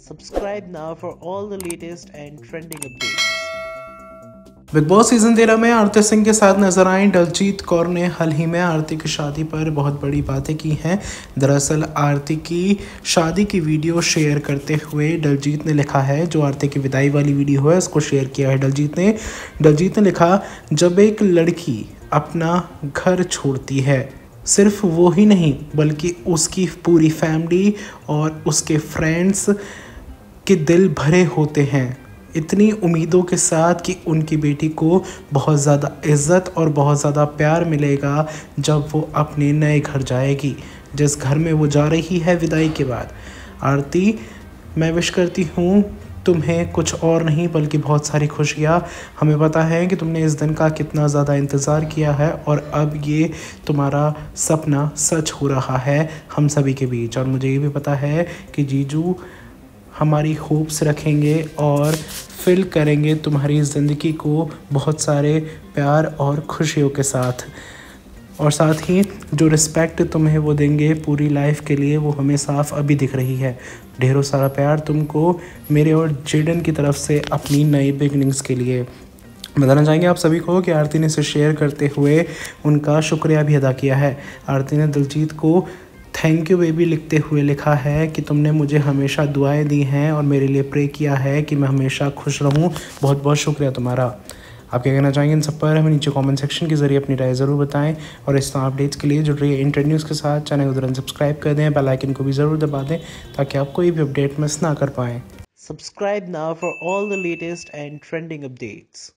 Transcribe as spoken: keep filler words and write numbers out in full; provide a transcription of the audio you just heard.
Subscribe now for all the latest and trending updates. Bigg Boss season तेरह में आरती सिंह के साथ नजर आई दलजीत कौर ने हाल ही में आरती की शादी पर बहुत बड़ी बातें की हैं। दरअसल आरती की शादी की वीडियो शेयर करते हुए दलजीत ने लिखा है, जो आरती की विदाई वाली वीडियो है उसको शेयर किया है दलजीत ने दलजीत ने लिखा, जब एक लड़की अपना घर छोड़ती है, सिर्फ वो ही नहीं बल्कि उसकी पूरी फैमिली और उसके फ्रेंड्स के दिल भरे होते हैं इतनी उम्मीदों के साथ कि उनकी बेटी को बहुत ज़्यादा इज़्ज़त और बहुत ज़्यादा प्यार मिलेगा जब वो अपने नए घर जाएगी, जिस घर में वो जा रही है विदाई के बाद। आरती, मैं विश करती हूँ तुम्हें कुछ और नहीं बल्कि बहुत सारी खुशियाँ। हमें पता है कि तुमने इस दिन का कितना ज़्यादा इंतज़ार किया है और अब ये तुम्हारा सपना सच हो रहा है हम सभी के बीच। और मुझे ये भी पता है कि जीजू हमारी होप्स रखेंगे और फिल करेंगे तुम्हारी ज़िंदगी को बहुत सारे प्यार और खुशियों के साथ, और साथ ही जो रिस्पेक्ट तुम्हें वो देंगे पूरी लाइफ के लिए वो हमें साफ अभी दिख रही है। ढेरों सारा प्यार तुमको मेरे और जेडन की तरफ से अपनी नई बिगनिंग्स के लिए। बताना चाहेंगे आप सभी को कि आरती ने इसे शेयर करते हुए उनका शुक्रिया भी अदा किया है। आरती ने दिलजीत को थैंक यू बेबी लिखते हुए लिखा है कि तुमने मुझे हमेशा दुआएं दी हैं और मेरे लिए प्रे किया है कि मैं हमेशा खुश रहूं। बहुत बहुत शुक्रिया तुम्हारा। आप क्या कहना चाहेंगे इन सब पर हमें नीचे कमेंट सेक्शन के जरिए अपनी राय ज़रूर बताएं, और इस तरह अपडेट्स के लिए जुड़ रही है इंटर न्यूज़ के साथ। चैनल को तुरंत सब्सक्राइब कर दें, बेल आइकन को भी ज़रूर दबा दें ताकि आप कोई भी अपडेट मिस ना कर पाएँ। Subscribe now for all the latest and trending updates.